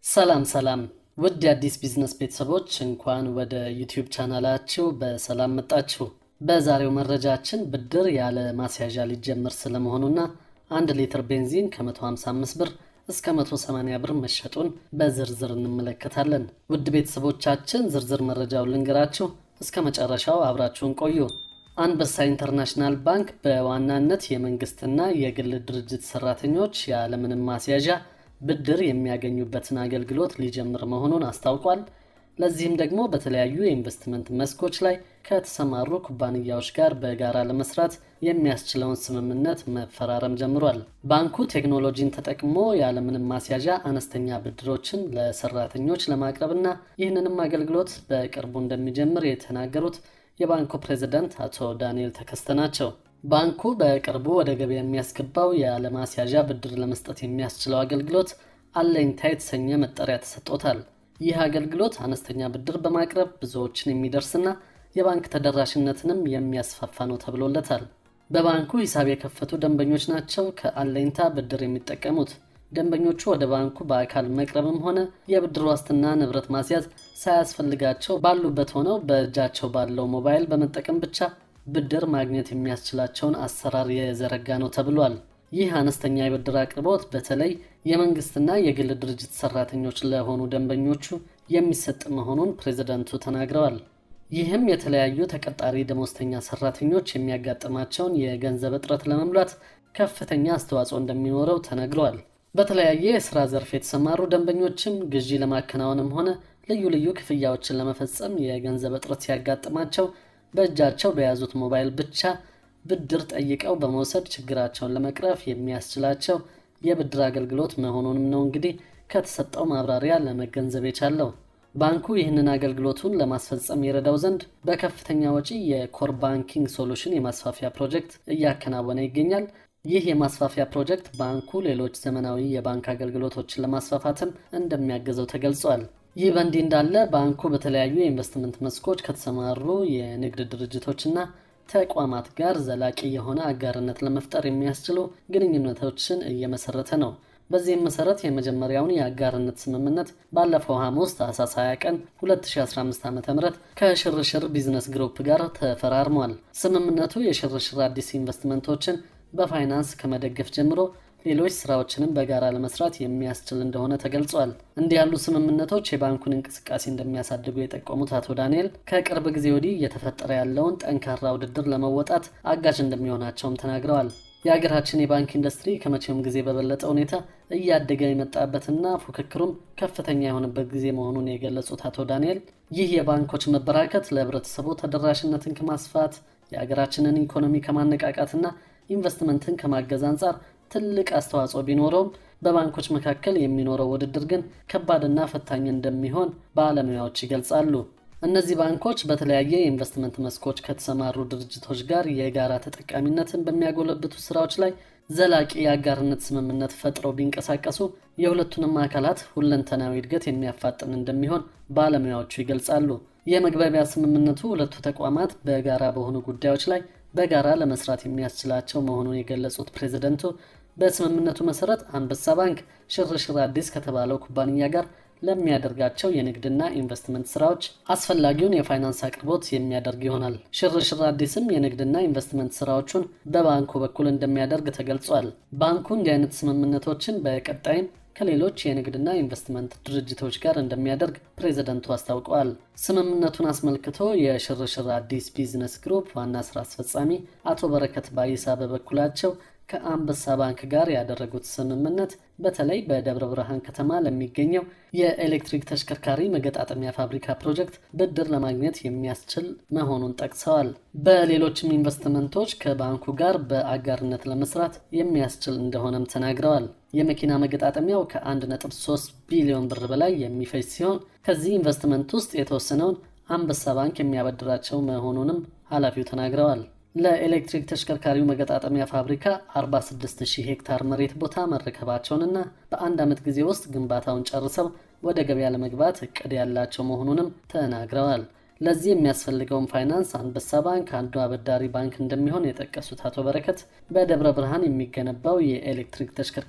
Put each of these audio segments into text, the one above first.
ሰላም ሰላም ውድ የአዲስ ቢዝነስ ቤተሰቦች እንኳን ወደ ዩቲዩብ ቻናላችሁ በሰላም መጣችሁ። በዛሬው መረጃችን ብድር ያለ ማስያዣ ሊጀመር ስለመሆኑና 1 ሊትር ቤንዚን ከ155 ብር እስከ 180 ብር መሸጡን በዝርዝር እንመለከታለን። ውድ ቤተሰቦቻችን ዝርዝር መረጃውን ልንገራችሁ፣ እስከ መጨረሻው አብራችሁን ቆዩ። አንበሳ ኢንተርናሽናል ባንክ በዋናነት የመንግስትና የግል ድርጅት ሰራተኞች ያለምንም ማስያዣ ብድር የሚያገኙበትን አገልግሎት ሊጀምር መሆኑን አስታውቋል። ለዚህም ደግሞ በተለያዩ የኢንቨስትመንት መስኮች ላይ ከተሰማሩ ኩባንያዎች ጋር በጋራ ለመስራት የሚያስችለውን ስምምነት መፈራረም ጀምሯል። ባንኩ ቴክኖሎጂን ተጠቅሞ ያለምንም ማስያዣ አነስተኛ ብድሮችን ለሰራተኞች ለማቅረብና ይህንንም አገልግሎት በቅርቡ እንደሚጀምር የተናገሩት የባንኩ ፕሬዝዳንት አቶ ዳንኤል ተከስተ ናቸው። ባንኩ በቅርቡ ወደ ገበያ የሚያስገባው ያለ ማስያዣ ብድር ለመስጠት የሚያስችለው አገልግሎት አለኝታ የተሰኘ መጠሪያ ተሰጥቶታል። ይህ አገልግሎት አነስተኛ ብድር በማቅረብ ብዙዎችን የሚደርስና የባንክ ተደራሽነትንም የሚያስፋፋ ነው ተብሎለታል። በባንኩ ሂሳብ የከፈቱ ደንበኞች ናቸው ከአለኝታ ብድር የሚጠቀሙት። ደንበኞቹ ወደ ባንኩ በአካል መቅረብም ሆነ የብድር ዋስትና ንብረት ማስያዝ ሳያስፈልጋቸው ባሉበት ሆነው በእጃቸው ባለው ሞባይል በመጠቀም ብቻ ብድር ማግኘት የሚያስችላቸውን አሰራር የዘረጋ ነው ተብሏል። ይህ አነስተኛ የብድር አቅርቦት በተለይ የመንግስትና የግል ድርጅት ሰራተኞች ለሆኑ ደንበኞቹ የሚሰጥ መሆኑን ፕሬዝዳንቱ ተናግረዋል። ይህም የተለያዩ ተቀጣሪ ደሞዝተኛ ሰራተኞች የሚያጋጥማቸውን የገንዘብ እጥረት ለመሙላት ከፍተኛ አስተዋጽኦ እንደሚኖረው ተነግሯል። በተለያየ የሥራ ዘርፍ የተሰማሩ ደንበኞችም ግዢ ለማከናወንም ሆነ ልዩ ልዩ ክፍያዎችን ለመፈጸም የገንዘብ እጥረት ሲያጋጥማቸው በእጃቸው በያዙት ሞባይል ብቻ ብድር ጠይቀው በመውሰድ ችግራቸውን ለመቅረፍ የሚያስችላቸው የብድር አገልግሎት መሆኑንም ነው እንግዲህ ከተሰጠው ማብራሪያ ለመገንዘብ የቻለው። ባንኩ ይህንን አገልግሎቱን ለማስፈጸም ይረዳው ዘንድ በከፍተኛ ወጪ የኮር ባንኪንግ ሶሉሽን የማስፋፊያ ፕሮጀክት እያከናወነ ይገኛል። ይህ የማስፋፊያ ፕሮጀክት ባንኩ ሌሎች ዘመናዊ የባንክ አገልግሎቶችን ለማስፋፋትም እንደሚያግዘው ተገልጿል። ይህ በእንዲህ እንዳለ ባንኩ በተለያዩ የኢንቨስትመንት መስኮች ከተሰማሩ የንግድ ድርጅቶችና ተቋማት ጋር ዘላቂ የሆነ አጋርነት ለመፍጠር የሚያስችሉ ግንኙነቶችን እየመሰረተ ነው። በዚህም መሰረት የመጀመሪያውን የአጋርነት ስምምነት ባለፈው ሐሙስ ታህሳስ 20 ቀን 2015 ዓ.ም ከሽርሽር ቢዝነስ ግሩፕ ጋር ተፈራርሟል። ስምምነቱ የሽርሽር አዲስ ኢንቨስትመንቶችን በፋይናንስ ከመደገፍ ጀምሮ ሌሎች ስራዎችንም በጋራ ለመስራት የሚያስችል እንደሆነ ተገልጿል። እንዲህ ያሉ ስምምነቶች የባንኩን እንቅስቃሴ እንደሚያሳድጉ የጠቆሙት አቶ ዳንኤል ከቅርብ ጊዜ ወዲህ እየተፈጠረ ያለውን ጠንካራ ውድድር ለመወጣት አጋዥ እንደሚሆናቸውም ተናግረዋል። የሀገራችን የባንክ ኢንዱስትሪ ከመቼውም ጊዜ በበለጠ ሁኔታ እያደገ የመጣበትና ፉክክሩም ከፍተኛ የሆነበት ጊዜ መሆኑን የገለጹት አቶ ዳንኤል ይህ የባንኮች መበራከት ለህብረተሰቡ ተደራሽነትን ከማስፋት የሀገራችንን ኢኮኖሚ ከማነቃቃትና ኢንቨስትመንትን ከማገዝ አንጻር ትልቅ አስተዋጽኦ ቢኖረውም በባንኮች መካከል የሚኖረው ውድድር ግን ከባድና ፈታኝ እንደሚሆን ባለሙያዎች ይገልጻሉ። እነዚህ ባንኮች በተለያየ የኢንቨስትመንት መስኮች ከተሰማሩ ድርጅቶች ጋር የጋራ ተጠቃሚነትን በሚያጎለብቱ ስራዎች ላይ ዘላቂ የአጋርነት ስምምነት ፈጥረው ቢንቀሳቀሱ የሁለቱንም አካላት ሁለንተናዊ እድገት የሚያፋጥን እንደሚሆን ባለሙያዎቹ ይገልጻሉ። የመግባቢያ ስምምነቱ ሁለቱ ተቋማት በጋራ በሆኑ ጉዳዮች ላይ በጋራ ለመስራት የሚያስችላቸው መሆኑን የገለጹት ፕሬዝዳንቱ በስምምነቱ መሰረት አንበሳ ባንክ ሽርሽር አዲስ ከተባለው ኩባንያ ጋር ለሚያደርጋቸው የንግድና ኢንቨስትመንት ስራዎች አስፈላጊውን የፋይናንስ አቅርቦት የሚያደርግ ይሆናል። ሽርሽር አዲስም የንግድና ኢንቨስትመንት ስራዎቹን በባንኩ በኩል እንደሚያደርግ ተገልጿል። ባንኩ እንዲህ አይነት ስምምነቶችን በቀጣይም ከሌሎች የንግድና ኢንቨስትመንት ድርጅቶች ጋር እንደሚያደርግ ፕሬዝዳንቱ አስታውቀዋል። ስምምነቱን አስመልክቶ የሽርሽር አዲስ ቢዝነስ ግሩፕ ዋና ስራ አስፈጻሚ አቶ በረከት ባይሳ በበኩላቸው ከአንበሳ ባንክ ጋር ያደረጉት ስምምነት በተለይ በደብረ ብርሃን ከተማ ለሚገኘው የኤሌክትሪክ ተሽከርካሪ መገጣጠሚያ ፋብሪካ ፕሮጀክት ብድር ለማግኘት የሚያስችል መሆኑን ጠቅሰዋል። በሌሎችም ኢንቨስትመንቶች ከባንኩ ጋር በአጋርነት ለመስራት የሚያስችል እንደሆነም ተናግረዋል። የመኪና መገጣጠሚያው ከ1.3 ቢሊዮን ብር በላይ የሚፈጅ ሲሆን ከዚህ ኢንቨስትመንት ውስጥ የተወሰነውን አንበሳ ባንክ የሚያበድራቸው መሆኑንም ኃላፊው ተናግረዋል። ለኤሌክትሪክ ተሽከርካሪው መገጣጠሚያ ፋብሪካ 46000 ሄክታር መሬት ቦታ መረከባቸውንና በአንድ ዓመት ጊዜ ውስጥ ግንባታውን ጨርሰው ወደ ገበያ ለመግባት እቅድ ያላቸው መሆኑንም ተናግረዋል። ለዚህ የሚያስፈልገውን ፋይናንስ አንበሳ ባንክ አንዱ አበዳሪ ባንክ እንደሚሆን የጠቀሱት አቶ በረከት በደብረ ብርሃን የሚገነባው የኤሌክትሪክ ተሽከርካሪ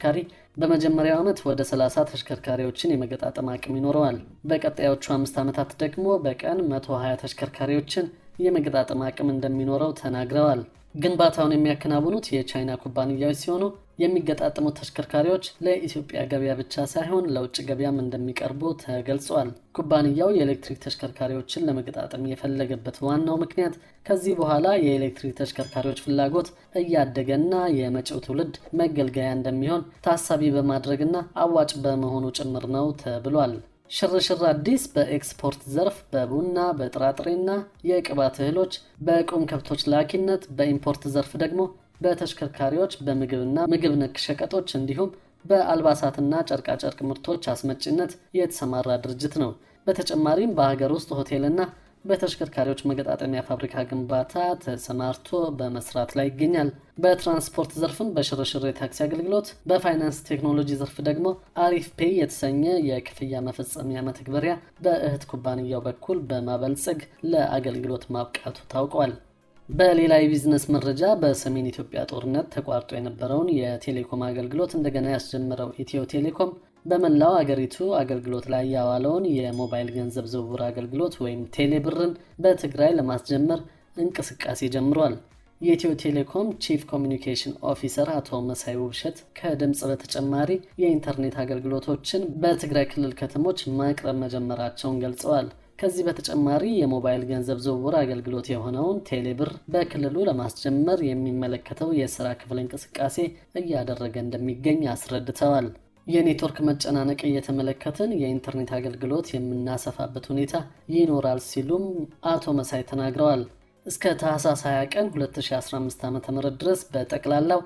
በመጀመሪያው ዓመት ወደ 30 ተሽከርካሪዎችን የመገጣጠም አቅም ይኖረዋል። በቀጣዮቹ 5 ዓመታት ደግሞ በቀን 120 ተሽከርካሪዎችን የመገጣጠም አቅም እንደሚኖረው ተናግረዋል። ግንባታውን የሚያከናውኑት የቻይና ኩባንያዎች ሲሆኑ የሚገጣጠሙት ተሽከርካሪዎች ለኢትዮጵያ ገበያ ብቻ ሳይሆን ለውጭ ገበያም እንደሚቀርቡ ተገልጿል። ኩባንያው የኤሌክትሪክ ተሽከርካሪዎችን ለመገጣጠም የፈለገበት ዋናው ምክንያት ከዚህ በኋላ የኤሌክትሪክ ተሽከርካሪዎች ፍላጎት እያደገና የመጪው ትውልድ መገልገያ እንደሚሆን ታሳቢ በማድረግና አዋጭ በመሆኑ ጭምር ነው ተብሏል። ሽርሽር አዲስ በኤክስፖርት ዘርፍ በቡና በጥራጥሬና የቅባት እህሎች በቁም ከብቶች ላኪነት በኢምፖርት ዘርፍ ደግሞ በተሽከርካሪዎች በምግብና ምግብ ነክ ሸቀጦች እንዲሁም በአልባሳትና ጨርቃጨርቅ ምርቶች አስመጪነት የተሰማራ ድርጅት ነው። በተጨማሪም በሀገር ውስጥ ሆቴልና በተሽከርካሪዎች መገጣጠሚያ ፋብሪካ ግንባታ ተሰማርቶ በመስራት ላይ ይገኛል። በትራንስፖርት ዘርፍም በሽርሽር የታክሲ አገልግሎት፣ በፋይናንስ ቴክኖሎጂ ዘርፍ ደግሞ አሪፍ ፔይ የተሰኘ የክፍያ መፈጸሚያ መተግበሪያ በእህት ኩባንያው በኩል በማበልጸግ ለአገልግሎት ማብቃቱ ታውቋል። በሌላ የቢዝነስ መረጃ በሰሜን ኢትዮጵያ ጦርነት ተቋርጦ የነበረውን የቴሌኮም አገልግሎት እንደገና ያስጀመረው ኢትዮ ቴሌኮም በመላው አገሪቱ አገልግሎት ላይ ያዋለውን የሞባይል ገንዘብ ዝውውር አገልግሎት ወይም ቴሌብርን በትግራይ ለማስጀመር እንቅስቃሴ ጀምሯል። የኢትዮ ቴሌኮም ቺፍ ኮሚኒኬሽን ኦፊሰር አቶ መሳይ ውብሸት ከድምጽ በተጨማሪ የኢንተርኔት አገልግሎቶችን በትግራይ ክልል ከተሞች ማቅረብ መጀመራቸውን ገልጸዋል። ከዚህ በተጨማሪ የሞባይል ገንዘብ ዝውውር አገልግሎት የሆነውን ቴሌብር በክልሉ ለማስጀመር የሚመለከተው የሥራ ክፍል እንቅስቃሴ እያደረገ እንደሚገኝ አስረድተዋል። የኔትወርክ መጨናነቅ እየተመለከትን የኢንተርኔት አገልግሎት የምናሰፋበት ሁኔታ ይኖራል ሲሉም አቶ መሳይ ተናግረዋል። እስከ ታህሳስ 20 ቀን 2015 ዓ.ም ድረስ በጠቅላላው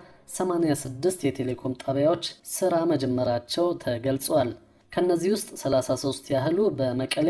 86 የቴሌኮም ጣቢያዎች ሥራ መጀመራቸው ተገልጿል። ከነዚህ ውስጥ 33 ያህሉ በመቀሌ፣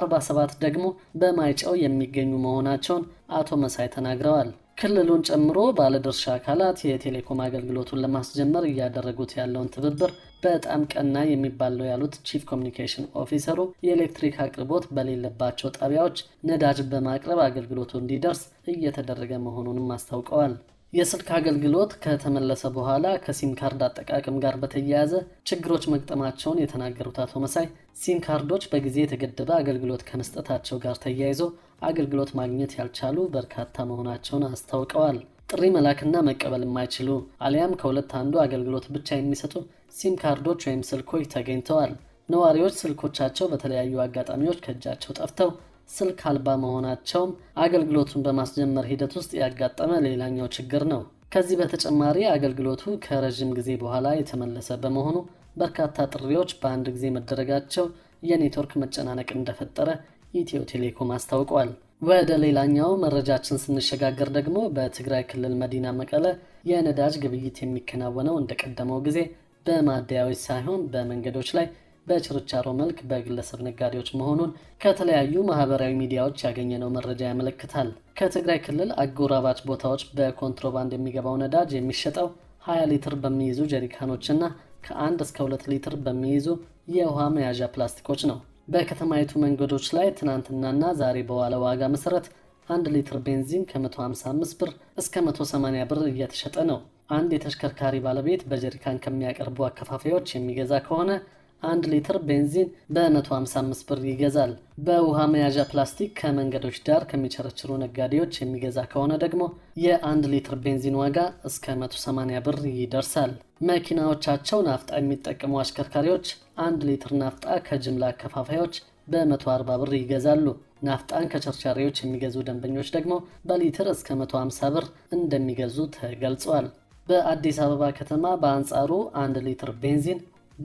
47 ደግሞ በማይጨው የሚገኙ መሆናቸውን አቶ መሳይ ተናግረዋል። ክልሉን ጨምሮ ባለድርሻ አካላት የቴሌኮም አገልግሎቱን ለማስጀመር እያደረጉት ያለውን ትብብር በጣም ቀና የሚባል ነው ያሉት ቺፍ ኮሚኒኬሽን ኦፊሰሩ የኤሌክትሪክ አቅርቦት በሌለባቸው ጣቢያዎች ነዳጅ በማቅረብ አገልግሎቱ እንዲደርስ እየተደረገ መሆኑንም አስታውቀዋል። የስልክ አገልግሎት ከተመለሰ በኋላ ከሲም ካርድ አጠቃቀም ጋር በተያያዘ ችግሮች መግጠማቸውን የተናገሩት አቶ መሳይ ሲም ካርዶች በጊዜ የተገደበ አገልግሎት ከመስጠታቸው ጋር ተያይዞ አገልግሎት ማግኘት ያልቻሉ በርካታ መሆናቸውን አስታውቀዋል። ጥሪ መላክና መቀበል የማይችሉ አሊያም ከሁለት አንዱ አገልግሎት ብቻ የሚሰጡ ሲም ካርዶች ወይም ስልኮች ተገኝተዋል። ነዋሪዎች ስልኮቻቸው በተለያዩ አጋጣሚዎች ከእጃቸው ጠፍተው ስልክ አልባ መሆናቸውም አገልግሎቱን በማስጀመር ሂደት ውስጥ ያጋጠመ ሌላኛው ችግር ነው። ከዚህ በተጨማሪ አገልግሎቱ ከረጅም ጊዜ በኋላ የተመለሰ በመሆኑ በርካታ ጥሪዎች በአንድ ጊዜ መደረጋቸው የኔትወርክ መጨናነቅ እንደፈጠረ ኢትዮ ቴሌኮም አስታውቋል። ወደ ሌላኛው መረጃችን ስንሸጋገር ደግሞ በትግራይ ክልል መዲና መቀለ የነዳጅ ግብይት የሚከናወነው እንደቀደመው ጊዜ በማደያዎች ሳይሆን በመንገዶች ላይ በችርቻሮ መልክ በግለሰብ ነጋዴዎች መሆኑን ከተለያዩ ማህበራዊ ሚዲያዎች ያገኘነው መረጃ ያመለክታል። ከትግራይ ክልል አጎራባች ቦታዎች በኮንትሮባንድ የሚገባው ነዳጅ የሚሸጠው 20 ሊትር በሚይዙ ጀሪካኖችና ከ1 እስከ 2 ሊትር በሚይዙ የውሃ መያዣ ፕላስቲኮች ነው። በከተማይቱ መንገዶች ላይ ትናንትናና ዛሬ በዋለ ዋጋ መሰረት 1 ሊትር ቤንዚን ከ155 ብር እስከ 180 ብር እየተሸጠ ነው። አንድ የተሽከርካሪ ባለቤት በጀሪካን ከሚያቀርቡ አከፋፋዮች የሚገዛ ከሆነ 1 ሊትር ቤንዚን በ155 ብር ይገዛል። በውሃ መያዣ ፕላስቲክ ከመንገዶች ዳር ከሚቸረችሩ ነጋዴዎች የሚገዛ ከሆነ ደግሞ የ1 ሊትር ቤንዚን ዋጋ እስከ 180 ብር ይደርሳል። መኪናዎቻቸው ናፍጣ የሚጠቀሙ አሽከርካሪዎች 1 ሊትር ናፍጣ ከጅምላ አከፋፋዮች በ140 ብር ይገዛሉ። ናፍጣን ከቸርቻሪዎች የሚገዙ ደንበኞች ደግሞ በሊትር እስከ 150 ብር እንደሚገዙ ተገልጿል። በአዲስ አበባ ከተማ በአንጻሩ 1 ሊትር ቤንዚን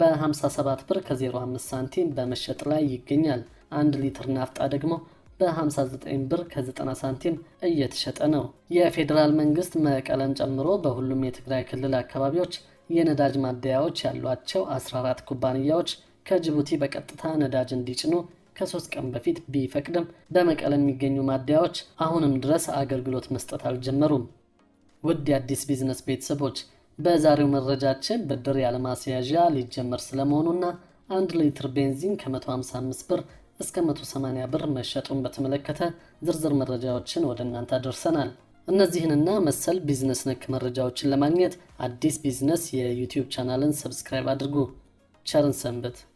በ57 ብር ከ05 ሳንቲም በመሸጥ ላይ ይገኛል። 1 ሊትር ናፍጣ ደግሞ በ59 ብር ከ90 ሳንቲም እየተሸጠ ነው። የፌዴራል መንግስት መቀለን ጨምሮ በሁሉም የትግራይ ክልል አካባቢዎች የነዳጅ ማደያዎች ያሏቸው 14 ኩባንያዎች ከጅቡቲ በቀጥታ ነዳጅ እንዲጭኑ ከ3 ቀን በፊት ቢፈቅድም በመቀለ የሚገኙ ማደያዎች አሁንም ድረስ አገልግሎት መስጠት አልጀመሩም። ውድ የአዲስ ቢዝነስ ቤተሰቦች በዛሬው መረጃችን ብድር ያለ ማስያዣ ሊጀመር ስለመሆኑና 1 ሊትር ቤንዚን ከ155 ብር እስከ 180 ብር መሸጡን በተመለከተ ዝርዝር መረጃዎችን ወደ እናንተ አደርሰናል። እነዚህንና መሰል ቢዝነስ ነክ መረጃዎችን ለማግኘት አዲስ ቢዝነስ የዩቲዩብ ቻናልን ሰብስክራይብ አድርጉ። ቸርን ሰንብት።